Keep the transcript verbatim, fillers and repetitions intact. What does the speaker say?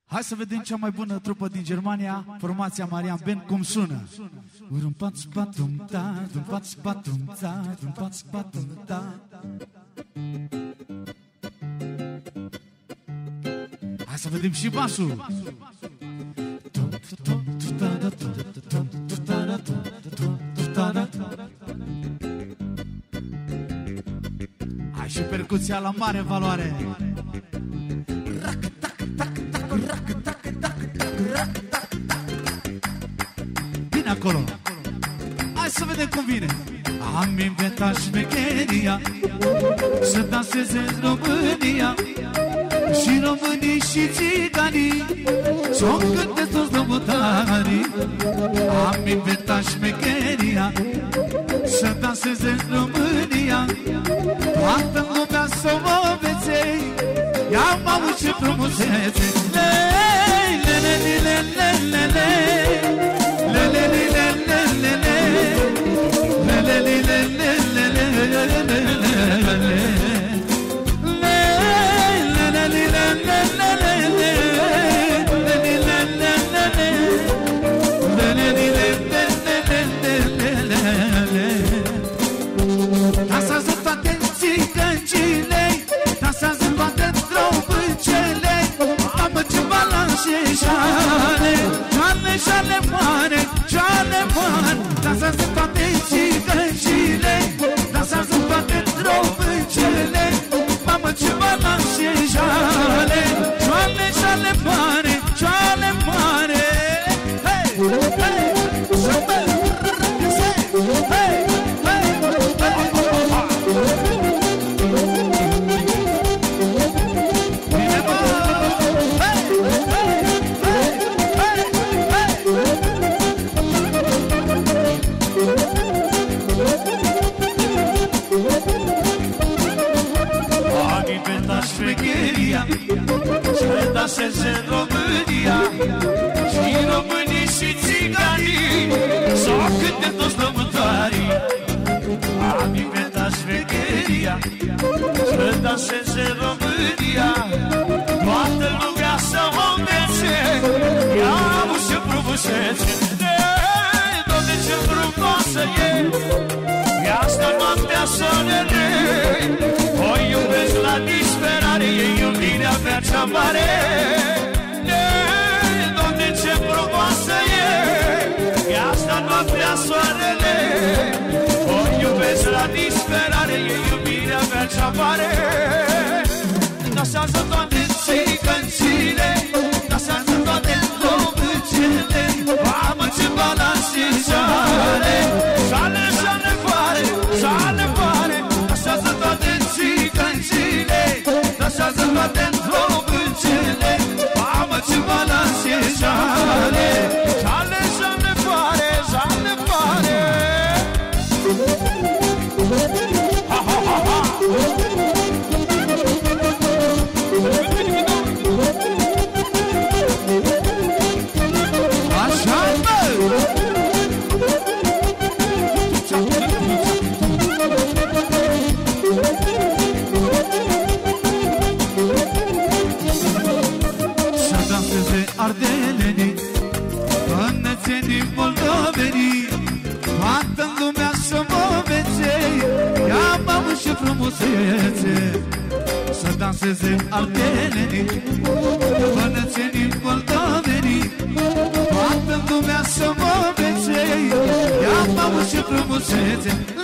Hai să vedem cea mai bună trupă din Germania, formația Marian Band, cum sună. Hai să vedem și basul. Hai și percuția la mare valoare. Bine acolo. Hai să vedem cum vine. Am inventat șmecheria să danseze în România, și românii și țiganii s-o cânte toți lăutarii. Am inventat șmecheria să danseze în România, toată lumea să mă veței. Ia mamă ce frumusețe. Dansează toate țigăncile, dansează toate drobâncele. Mamă ce balanțe șale, șale, șale mare, șale mare. Dansează toate țigăncile, dansează toate drobâncele. Mamă ce balanțe șale, șale, șale mare, șale mare. Hei, hei, super, hei, hei. Să danseze în România, și românii și țiganii s-o cânte toți lăutarii. Am inventat șmecheria să danseze în România, toată lumea să mă învețe. Ia-mă ce frumusețe, Doamne ce frumoasă e, e asta noaptea soarele. O iubesc la disperare, e iubirea mea cea mare. Doamne ce frumoasă e, e asta noaptea soarele. O iubesc la disperare, e iubirea mea cea mare. Dansează toate țigăncile, dansează toate drobâncele. Mamă ce balanțe șale, șale, șale mare, șale mare. Dansează toate țigăncile, dansează toate drobâncele. Mamă ce balanțe șale, șale, șale mare, șale mare. Ha, ha, ha, ha. Așa, mă! Să danseze ardelenii, bănățenii moldovenii, toată lumea să mă veței. Ia mamă ce frumusețe. Să danseze ardelenii, bănățenii moldovenii, toată lumea să mă veței. Ia mamă ce frumusețe.